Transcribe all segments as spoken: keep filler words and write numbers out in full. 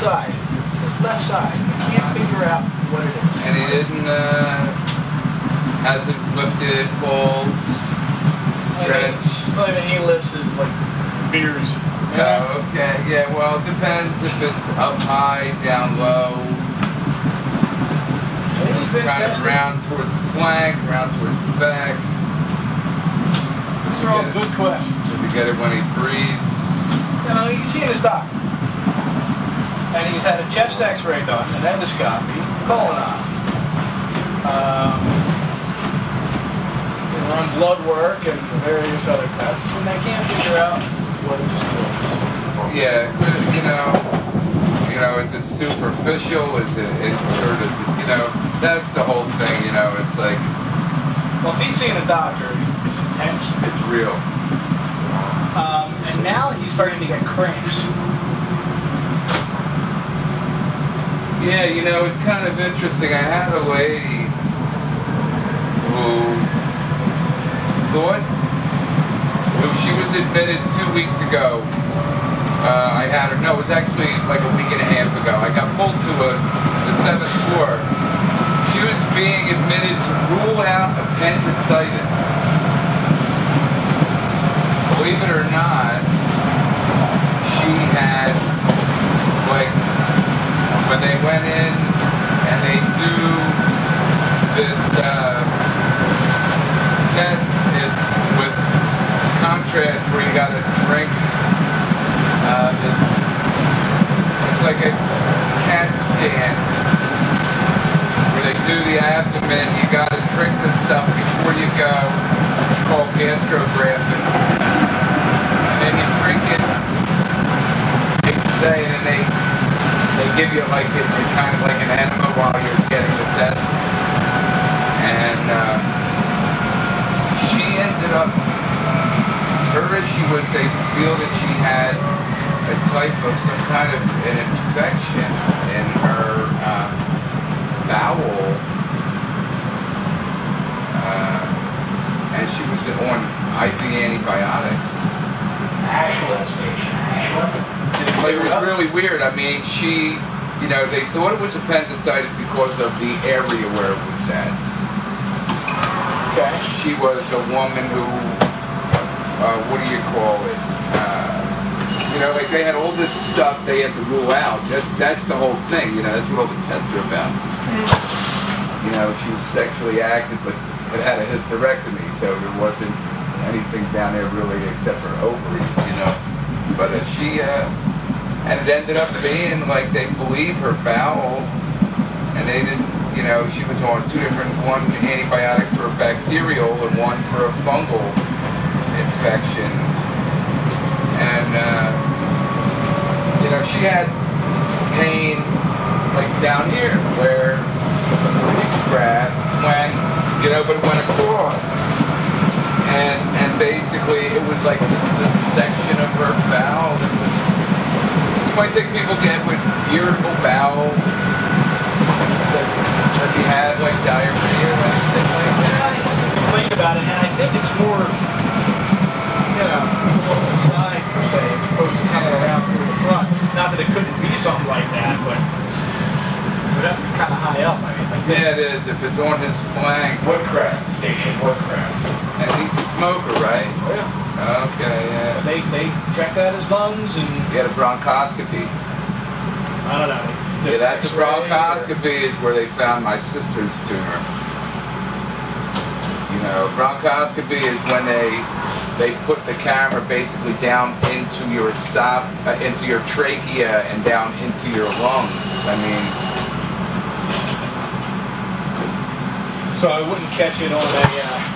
side. It says left side. I can't figure out what it is. And he didn't, uh, hasn't lifted, falls, stretch. Well, I mean, he lifts his, like, beers. Oh, okay. Yeah, well, it depends if it's up high, down low. Kind of round towards the flank, round towards the back. These are all good questions. So to get it when he breathes. You know, he's seen his doctor. And he's had a chest x-ray done, an endoscopy, colonoscopy. Um, they run blood work and various other tests, and they can't figure out what it is. Yeah, you know, you know, is it superficial? Is it, is, or does it, you know, that's the whole thing, you know, it's like... Well, if he's seeing a doctor, it's intense. It's real. Um, and now he's starting to get cramps. Yeah, you know, it's kind of interesting. I had a lady who thought, who she was admitted two weeks ago. Uh, I had her, no, it was actually like a week and a half ago. I got pulled to a, the seventh floor. She was being admitted to rule out appendicitis. Believe it or not, she had, like, when they went in and they do this uh, test, it's with contrast where you gotta drink uh, this, it's like a CAT scan where they do the abdomen. You gotta drink this stuff before you go. It's called gastrographic. And then you drink it, they say, and they they give you like it, it's kind of like an enema while you're getting the test. And uh, she ended up, her issue was they feel that she had a type of some kind of an infection in her uh, bowel. Uh, and she was on I V antibiotics. Ashland station. Ashland. It was really weird. I mean, she, you know, they thought it was appendicitis because of the area where it was at. Okay. She was a woman who, uh, what do you call it? Uh, you know, like they had all this stuff they had to rule out. That's that's the whole thing. You know, that's what all the tests are about. You know, she was sexually active, but but had a hysterectomy, so there wasn't anything down there really except for ovaries. You know, but uh, she. Uh, And it ended up being like they believe her bowel, and they didn't, you know, she was on two different, one antibiotic for a bacterial and one for a fungal infection. And, uh, you know, she had pain like down here where the grab went, you know, but it went across. And, and basically it was like this, this section of her bowel that was, I think people get with irritable bowel, that you have like diarrhea or anything like that. I complain about it, and I think it's more, you know, more on the side per se, as opposed to coming around through the front. Not that it couldn't be something like that, but it would have to be kind of high up. I mean, I think. Yeah, it is. If it's on his flank. Woodcrest station, Woodcrest. And he's a smoker, right? Oh, yeah. Okay, yeah. They they checked out his lungs and. He had a bronchoscopy. I don't know. Yeah, that's a bronchoscopy is where they found my sister's tumor. You know, bronchoscopy is when they they put the camera basically down into your esoph uh, into your trachea and down into your lungs. I mean, so I wouldn't catch it on a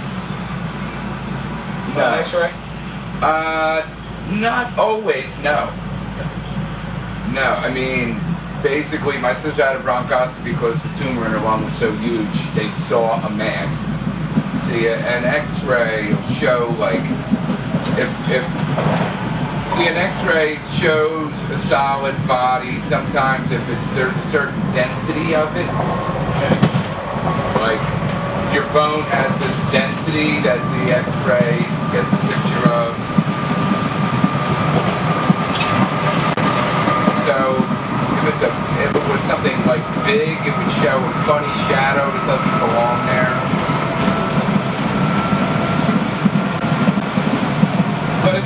uh, no. X-ray. Uh, not always. No. No, I mean, basically, my sister had a bronchoscopy because the tumor in her lung was so huge. They saw a mass. See, an X-ray will show like if if see an X-ray shows a solid body. Sometimes if it's there's a certain density of it, like your bone has this density that the X-ray gets a picture of. So if it's a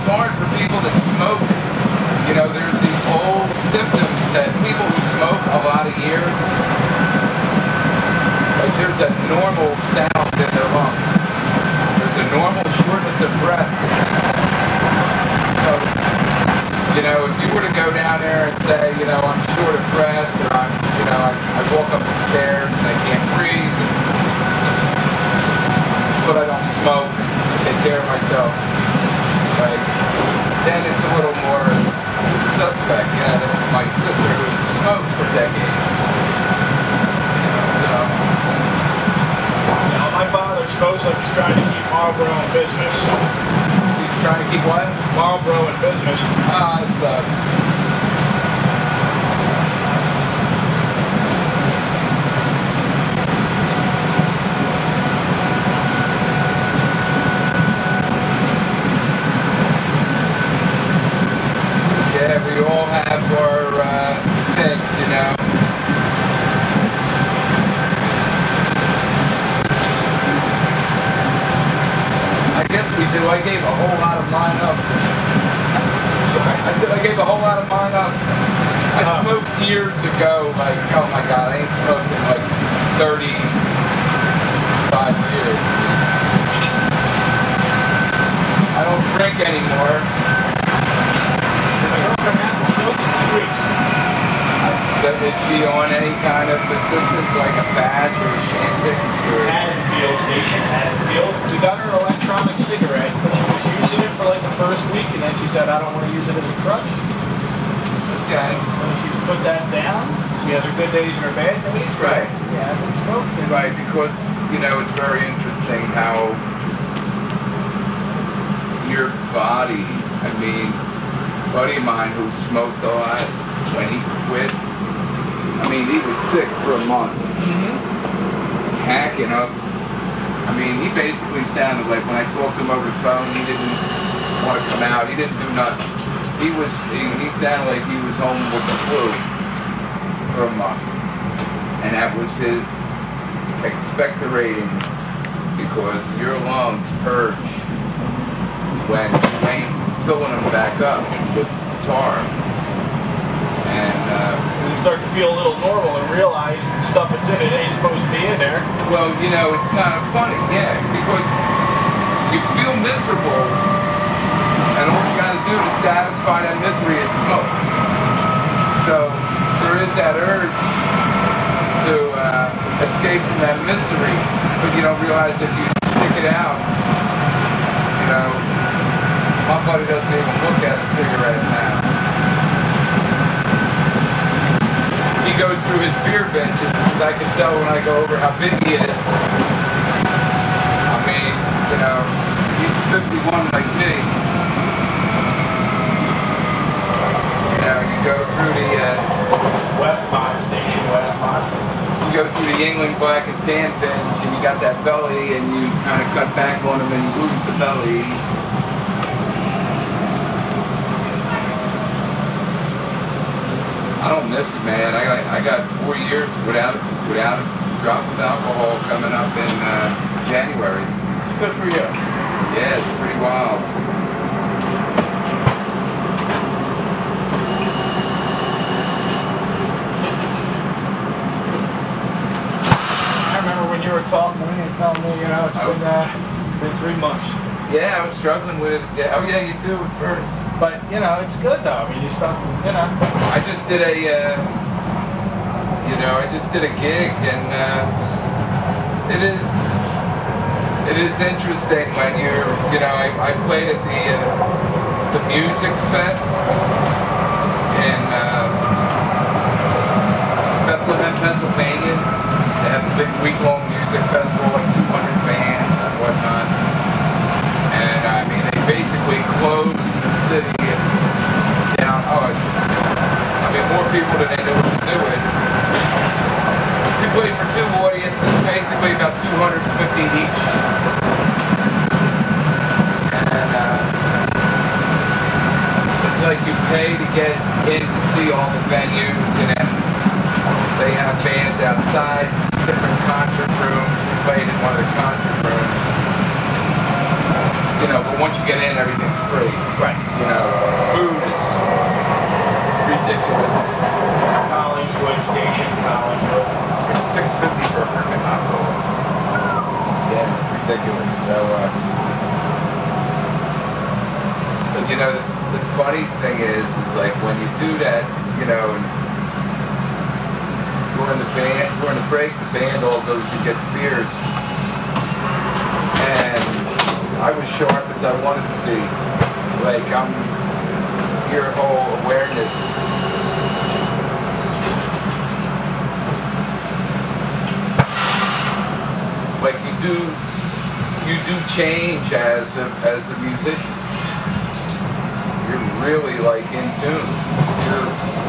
it's hard for people that smoke. You know, there's these old symptoms that people who smoke a lot of years, like there's a normal sound in their lungs. There's a normal shortness of breath. So, you know, if you were to go down there and say, you know, I'm short of breath, or I'm, you know, I, I walk up the stairs and I can't breathe, but I don't smoke, I take care of myself, like, then it's a little more suspect. You know, that's my sister who smoked for decades. So, You know, my father smokes like he's trying to keep Marlboro in business. he's trying to keep what? Marlboro in business. Ah, it sucks. Yeah, we all have our uh, things, you know. I guess we do. I gave a whole lot of mine up. Sorry. I said I gave a whole lot of mine up. I Uh. smoked years ago, like, oh my god, I ain't smoked in like thirty-five years. I don't drink anymore. My girlfriend has to smoke in two weeks. But is she on any kind of assistance, like a badge or a Shantix or? Haddonfield station, Haddonfield. We got her an electronic cigarette, but she was using it for like the first week, and then she said, I don't want to use it as a crutch. Okay. So she's put that down. She has her good days and her bad days. Right. She hasn't smoked. Right, because, you know, it's very interesting how your body, I mean, a buddy of mine who smoked a lot, when he quit, I mean, he was sick for a month, Mm-hmm. hacking up. I mean, he basically sounded like, when I talked to him over the phone, he didn't want to come out. He didn't do nothing. He was, he, he sounded like he was home with the flu for a month. And that was his expectorating, because your lungs purge when you ain't filling them back up with tar. And, uh, And you start to feel a little normal and realize the stuff that's in it ain't supposed to be in there. well, you know, it's kind of funny, yeah, because you feel miserable, and all you gotta do to satisfy that misery is smoke. So, there is that urge to uh, escape from that misery, but you don't realize if you stick it out, you know, my buddy doesn't even look at a cigarette now. He goes through his beer benches, because I can tell when I go over how big he is. I mean, you know, he's fifty-one like me. You know, you go through the, uh, Westmont station, Westmont. you go through the Yingling Black and Tan bench, and you got that belly, and you kind of cut back on him, and you lose the belly. I don't miss it, man. I got I got four years without without a drop of alcohol coming up in uh, January. It's good for you. Yeah, it's pretty wild. I remember when you were talking to me and telling me, you know, it's been, uh, been three months. Yeah, I was struggling with it. Yeah. Oh yeah, you do at first. But, you know, it's good though. I mean, you stuff, you know. I just did a, uh, you know, I just did a gig, and uh, it is, it is interesting when you're, you know, I, I played at the, uh, the Music Fest in uh, Bethlehem, Pennsylvania. They have a big week-long music festival, like two hundred bands and whatnot. And I mean, they basically closed the city down. Oh, it's, I mean, more people than they knew what to do with. You play for two audiences, basically about two hundred fifty each. And uh, it's like you pay to get in to see all the venues, and then they have bands outside, different concert rooms. We played in one of the concert rooms. You you know, but once you get in, everything's free. Right. You know, food is ridiculous. Collingswood Station, Collingswood. It's six fifty for a freaking hot dog. Yeah, ridiculous. So, uh, but you know, the, the funny thing is, is like when you do that, you know, and during the band, during the break, the band all goes and gets beers, and I was sharp as I wanted to be. Like I'm your whole awareness. Like you do, you do change as a as a musician. You're really like in tune. You're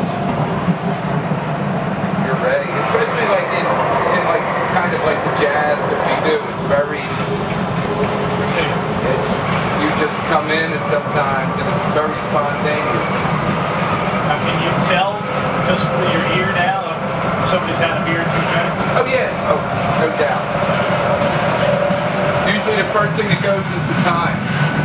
you're ready, especially like in in like kind of like the jazz that we do. It's very, it's you just come in and sometimes and it's very spontaneous. Now, can you tell just with your ear now if somebody's had a beer too many? Oh yeah, oh no doubt. Usually the first thing that goes is the time.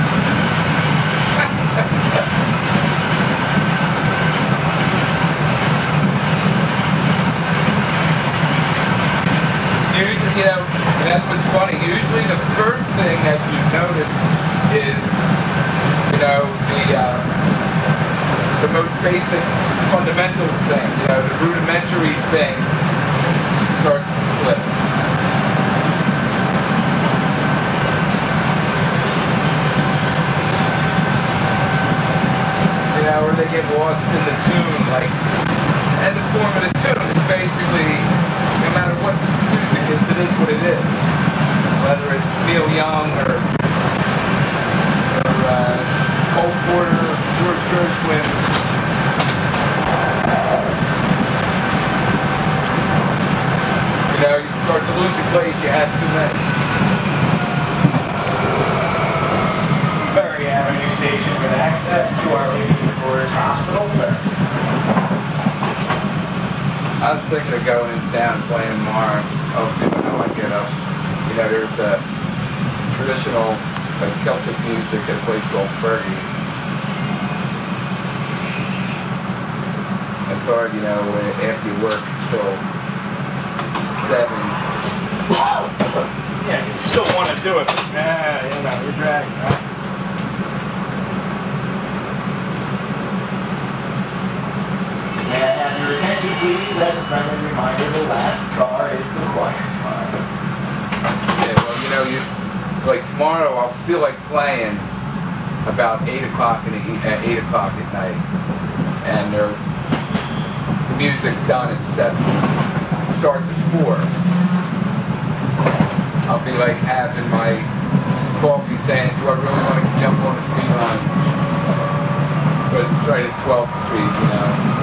Usually, you know, and that's what's funny. Usually the first thing that you notice is, you know, the uh, the most basic, fundamental thing, you know, the rudimentary thing starts to slip. You know, or they get lost in the tune, like, and the form of the tune is basically, no matter what music is, it is what it is. Whether it's Neil Young or, or uh, Cole Porter, George Gershwin. You know, you start to lose your place, you have too many. Ferry Avenue Station with access to Our Lady of Lourdes Hospital. I was thinking of going in town and playing tomorrow. I'll see how I get up. You know, there's a traditional like Celtic music at a place called Fergie's. It's hard, you know, after you work till seven. Yeah, you still want to do it, but nah, you know, you're dragging, right? May I have your attention, please? As a friendly reminder, the last car is the quiet car. Yeah, well, you know, you like tomorrow I'll feel like playing about eight o'clock in the, at eight o'clock at night, and there, the music's done at seven. It starts at four. I'll be like having my coffee saying, do I really want to jump on the speed line? But it's right at twelfth Street, you know.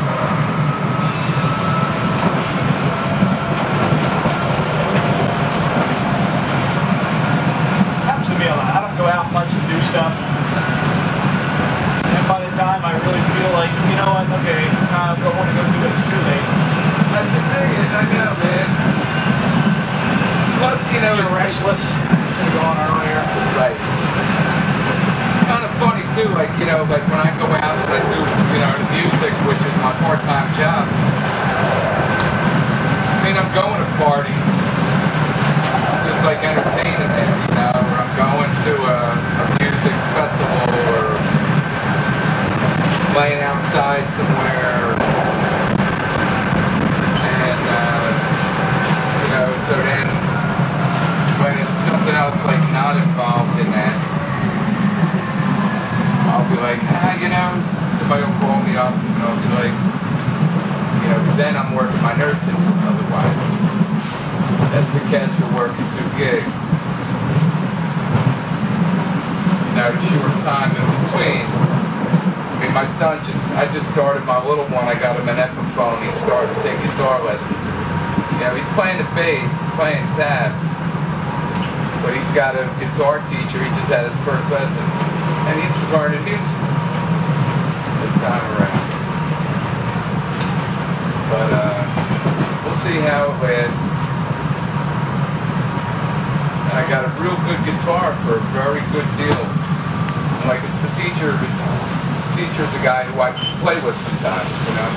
Happens to me a lot. I don't go out much to do stuff. And by the time I really feel like, you know what, okay, uh, I don't want to go do it, it's too late. That's the thing, I know, man. Plus, you know, You're it's restless. Should have gone earlier. right. It's kind of funny too, like, you know, like when I go out and I do, you know, the music, which is my part-time job. I mean, I'm going to parties, just like entertaining there, you know, or I'm going to a, a music festival or playing outside somewhere. And, uh, you know, so then when it's something else like not involved in that, I'll be like, ah, you know, somebody will call me up and I'll be like, you know, then I'm working my nursing otherwise. That's the catch for working two gigs. You know, short time in between. I mean, my son just, I just started my little one, I got him an Epiphone, he started to take guitar lessons. You know, he's playing the bass, he's playing tab. But he's got a guitar teacher, he just had his first lesson. And he's learning music this time around. But uh, we'll see how it lasts. And I got a real good guitar for a very good deal. teacher's a guy who I play with sometimes, you know.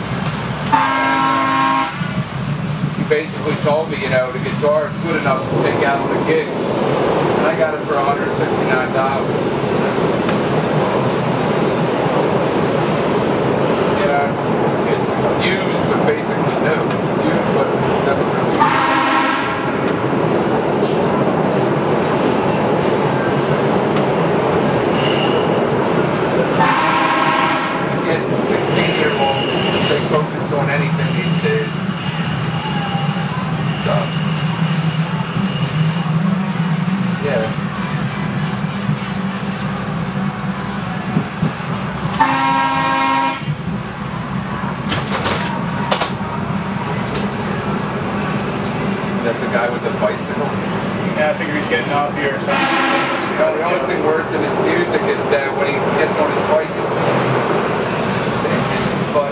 He basically told me, you know, the guitar is good enough to take out on a gig. And I got it for one hundred sixty-nine dollars. You know, it's, it's used, but basically new. It's used, but never really used. sixteen-year-olds, they focus on anything these days. So, yeah. Is that the guy with the bicycle? Yeah, I figure he's getting off here or something. You know, the only thing worse than his music is that when he gets on his bike, it's but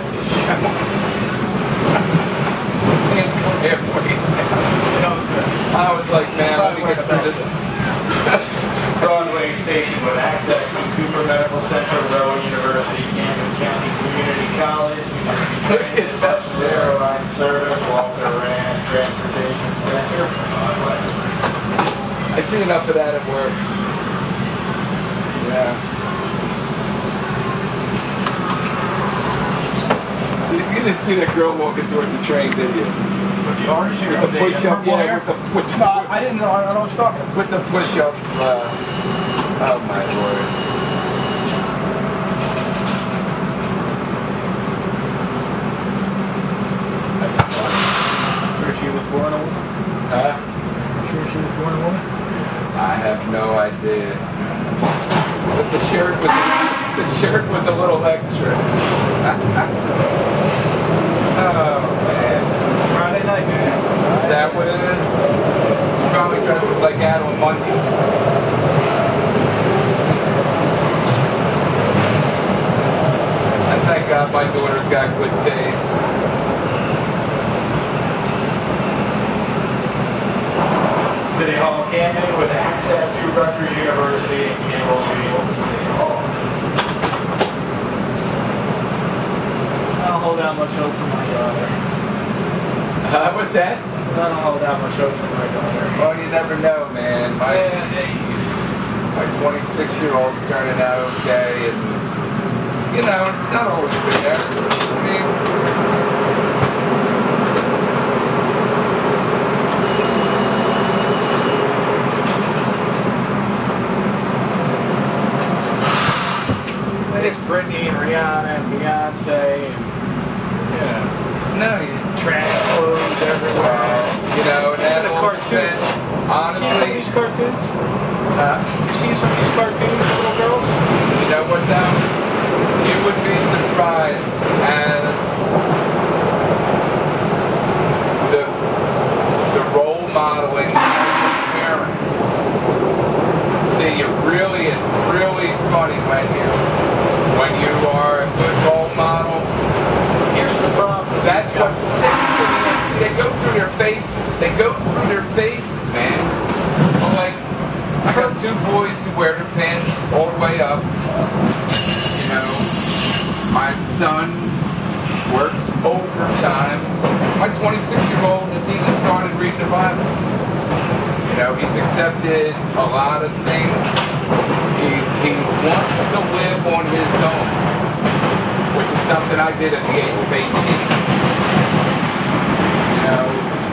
hands come halfway down. I was like, man, let me get through this. Broadway Station with access to Cooper Medical Center, Rowan University, Camden County Community College, Bus Zero Line Service, Walter Rand Transportation Center. I see enough of that at work. Yeah. You didn't see that girl walking towards the train, did you? With the orange hair? With the push-up, yeah, with the, with the, No, I didn't know. I don't know what you're talking about. with the push-up, uh, oh my lord. That's funny. Sure she was born a woman? Huh? Sure she was born a woman? I have no idea. But the shirt was the shirt was a little extra. Oh man. Friday night, man. Is that what it is? She probably dresses like that on Monday. And thank God my daughter's got good taste. City Hall, Camden, with access to Rutgers University and Campbell Field City Hall. I don't hold out much hope for my daughter. Uh, what's that? I don't hold out much hope for my daughter. Well, you never know, man. My my twenty-six-year-old's turning out okay, and you know, it's not always been there. I mean. It's Britney and Rihanna and Beyonce and, you know, No, you, trash clothes everywhere. well, you know, and that The all cartoons. depends. You see some of Honestly, these cartoons? uh, You see some of these cartoons, little girls? you know what though? You would be surprised as the the role modeling as a parent. See, it really is really funny when you when you are a good role model. Here's the problem. That's what sticks to me. They go through their faces. They go through their faces, man. So like, I got two boys who wear their pants all the way up. You know, my son works overtime. My twenty-six-year-old has even started reading the Bible. You know, he's accepted a lot of things. He, he wants to live on his own, which is something I did at the age of eighteen. You know,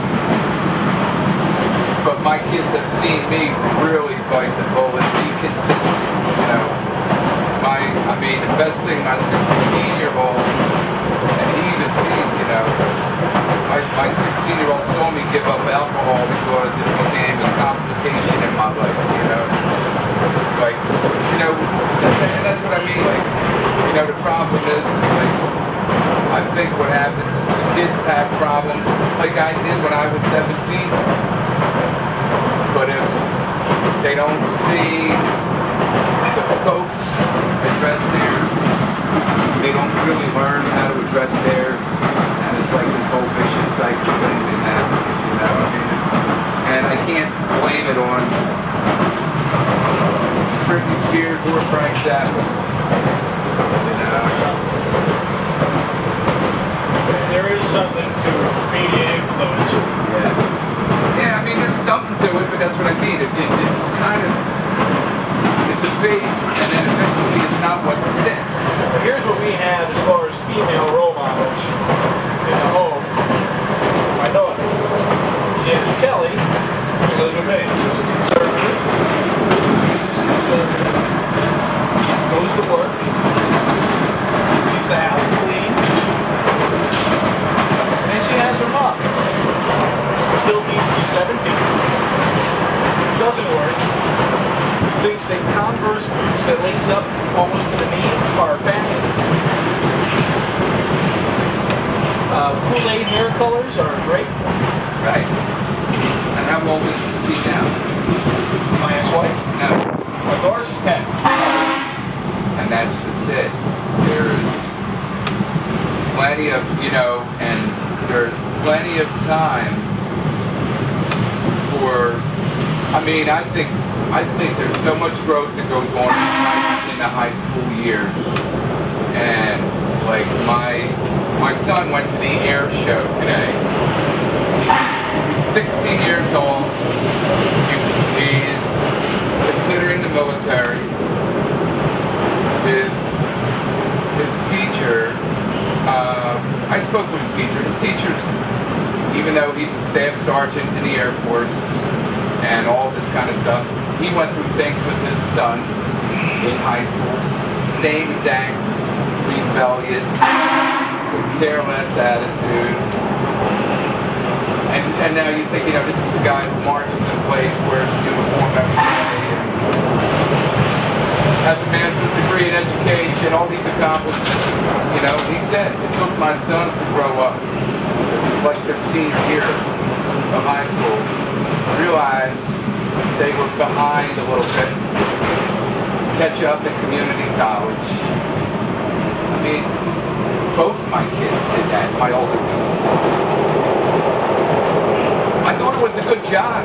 but my kids have seen me really bite the bullet, be consistent. You know, my, I mean, the best thing, my sixteen-year-old, and he even sees, you know, my, my sixteen-year-old saw me give up alcohol because it became a complication in my life, you know. Like, you know, and that's what I mean, like, you know, the problem is, is like, I think what happens is the kids have problems, like I did when I was seventeen, but if they don't see the folks address theirs, they don't really learn how to address theirs, and it's like this whole vicious cycle thing that happens, you know, I mean, and I can't blame it on Britney Spears or Frank Zappa, you know. here's what we have as far as female role models in the home. My daughter. She has Kelly, who lives with me. She's conservative. She's conservative. Goes to work. Keeps the house clean. And she has her mom. Still thinks she's seventeen. Doesn't work. Thinks that Converse boots that lace up almost to the knee are family. Uh, Kool-Aid hair colors are great. Right. And how old is she now? My ex-wife? No. My daughter's ten. And that's just it. There's plenty of, you know, and there's plenty of time for, I mean, I think, I think there's so much growth that goes on in the high school years. And, like, my, my son went to the air show today. He's sixteen years old. He, he's considering the military. His, his teacher, uh, I spoke with his teacher. His teacher's, even though he's a staff sergeant in the Air Force and all this kind of stuff, he went through things with his sons in high school. Same exact rebellious, careless attitude. And, and now you think, you know, this is a guy who marches in place, wears a uniform every day, and has a master's degree in education, all these accomplishments. You know, he said, it took my sons to grow up, like their senior year of high school, realize they were behind a little bit, catch up in community college. I mean, both my kids did that, my older kids. My daughter was a good job.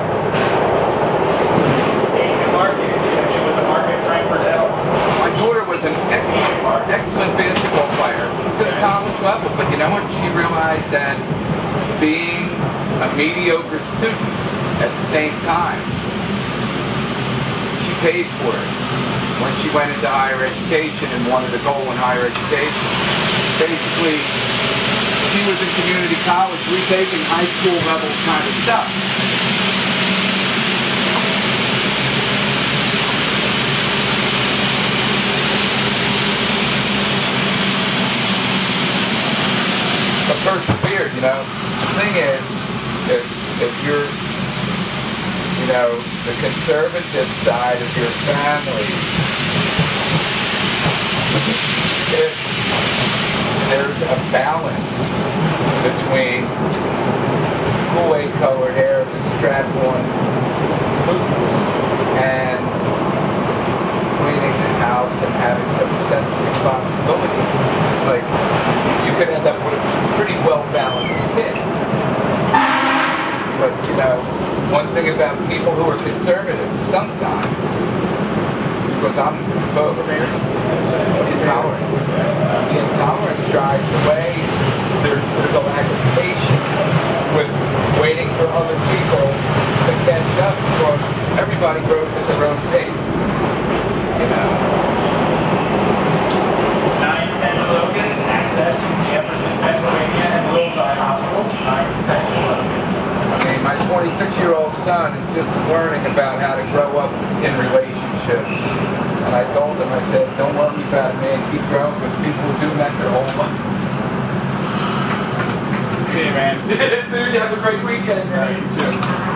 With the market Frankfurt L. My daughter was an excellent, excellent basketball player to the college level, but you know what? She realized that being a mediocre student at the same time, she paid for it. When she went into higher education and wanted to go in higher education, basically, she was in community college retaking high school level kind of stuff. But persevered, you know. The thing is, if if you're, you know, the conservative side of your family, if there's a balance between Kool-Aid colored hair, the strap-on boots, and cleaning the house and having some sense of responsibility, like, you could end up with a pretty well-balanced kid. But, you know, one thing about people who are conservative, sometimes, because I'm both intolerant. The intolerance drives away. There's, there's a lack of patience with waiting for other people to catch up, because everybody grows at their own pace. You know. nine ten Logan, access to Jefferson, Pennsylvania, and Wills-Eye Hospital. nine ten Logan. I mean, my twenty-six-year-old son is just learning about how to grow up in relationships. And I told him, I said, don't worry about it, man. Keep growing, because people will do that their whole life. See you, man. Dude, have a great weekend, man. You too.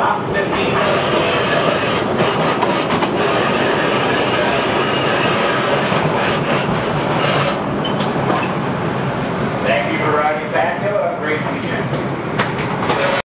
top fifteen